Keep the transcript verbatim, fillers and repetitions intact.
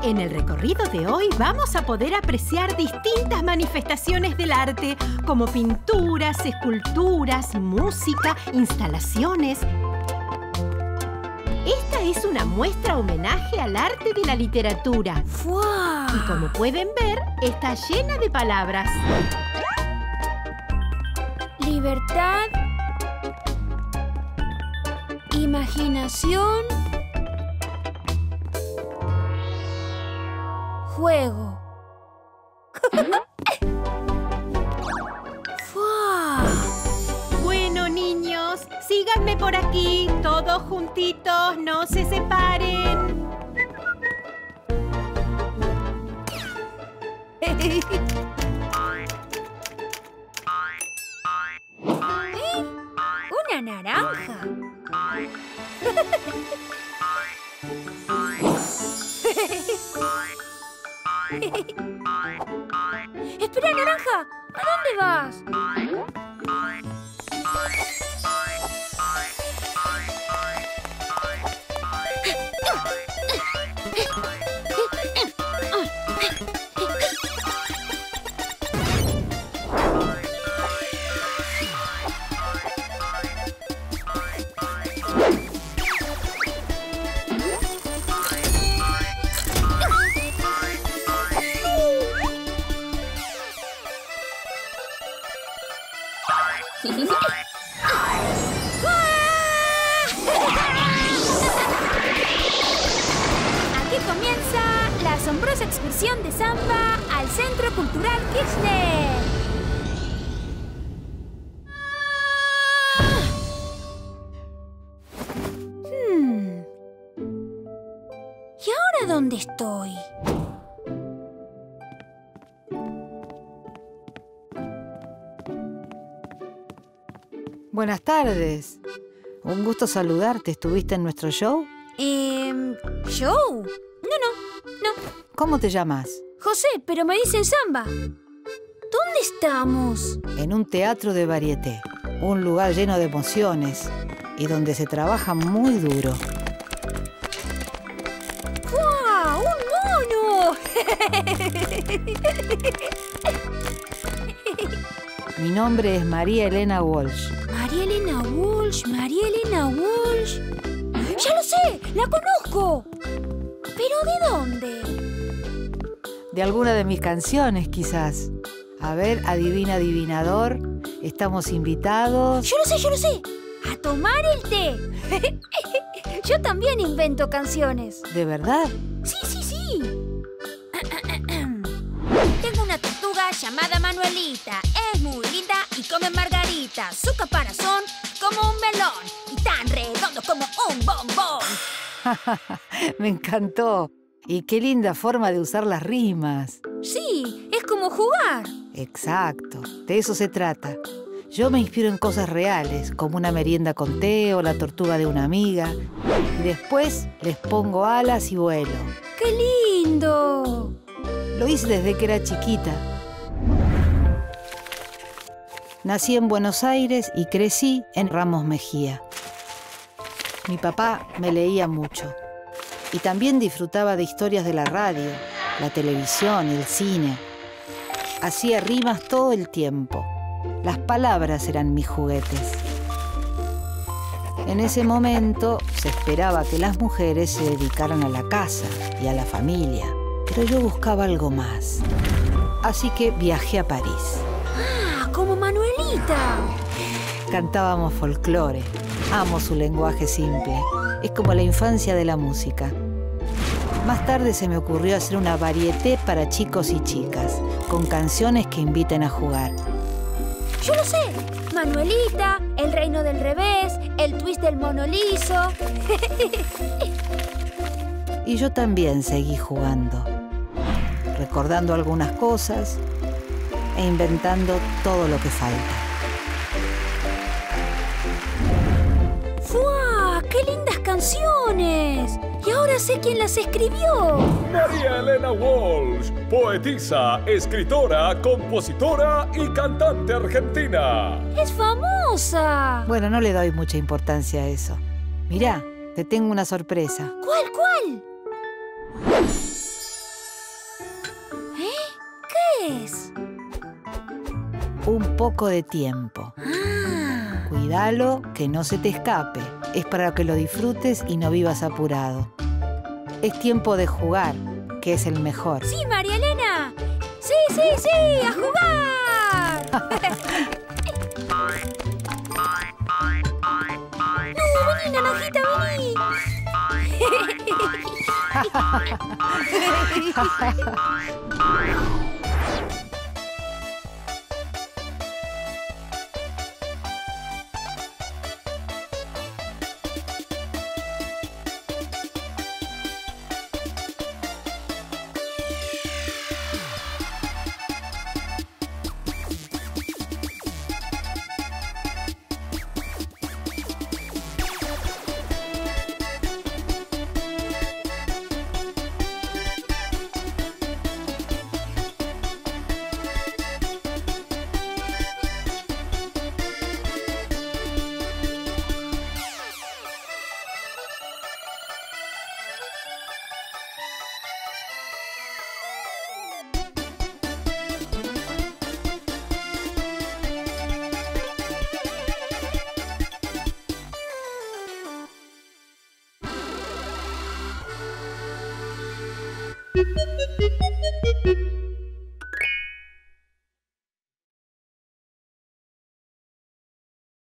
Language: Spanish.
En el recorrido de hoy vamos a poder apreciar distintas manifestaciones del arte, como pinturas, esculturas, música, instalaciones. Esta es una muestra homenaje al arte de la literatura. ¡Wow! Y como pueden ver, está llena de palabras. Libertad, imaginación, juego. Bueno, niños, síganme por aquí, todos juntitos, no se separen. ¿Eh? ¡Una naranja! ¡Espera, naranja! ¿A dónde vas? Aquí comienza la asombrosa excursión de samba al Centro Cultural Kirchner. Hmm. ¿Y ahora dónde estoy? Buenas tardes. Un gusto saludarte. ¿Estuviste en nuestro show? Eh, ¿show? No, no, no. ¿Cómo te llamas? José, pero me dicen samba. ¿Dónde estamos? En un teatro de varieté. Un lugar lleno de emociones y donde se trabaja muy duro. ¡Guau! ¡Un mono! Mi nombre es María Elena Walsh. María Elena Walsh, María Elena Walsh. ¡Ya lo sé! ¡La conozco! ¿Pero de dónde? De alguna de mis canciones, quizás. A ver, adivina, adivinador. Estamos invitados... ¡Yo lo sé, yo lo sé! ¡A tomar el té! Yo también invento canciones. ¿De verdad? Sí, sí, sí. Tengo una tortuga llamada Manuelita. Es muy linda y come margarita. Su caparazón como un melón y tan redondo como un bombón. Me encantó. Y qué linda forma de usar las rimas. Sí, es como jugar. Exacto, de eso se trata. Yo me inspiro en cosas reales, como una merienda con té o la tortuga de una amiga. Y después les pongo alas y vuelo. ¡Qué lindo! Lo hice desde que era chiquita. Nací en Buenos Aires y crecí en Ramos Mejía. Mi papá me leía mucho. Y también disfrutaba de historias de la radio, la televisión, el cine. Hacía rimas todo el tiempo. Las palabras eran mis juguetes. En ese momento se esperaba que las mujeres se dedicaran a la casa y a la familia, pero yo buscaba algo más. Así que viajé a París. ¡Ah, como Manuelita! Cantábamos folclore. Amo su lenguaje simple. Es como la infancia de la música. Más tarde se me ocurrió hacer una varieté para chicos y chicas, con canciones que inviten a jugar. ¡Yo lo sé! Manuelita, El reino del revés, El twist del mono liso. Y yo también seguí jugando, recordando algunas cosas e inventando todo lo que falta. ¡Fua! ¡Qué lindas canciones! Y ahora sé quién las escribió. María Elena Walsh, poetisa, escritora, compositora y cantante argentina. ¡Es famosa! Bueno, no le doy mucha importancia a eso. Mirá, te tengo una sorpresa. ¿Cuál, cuál? un poco de tiempo. Cuídalo, que no se te escape. Es para que lo disfrutes y no vivas apurado. Es tiempo de jugar, que es el mejor. ¡Sí, María Elena! ¡Sí, sí, sí! ¡A jugar! ¡No, vení, Naranjita, vení! Thank you.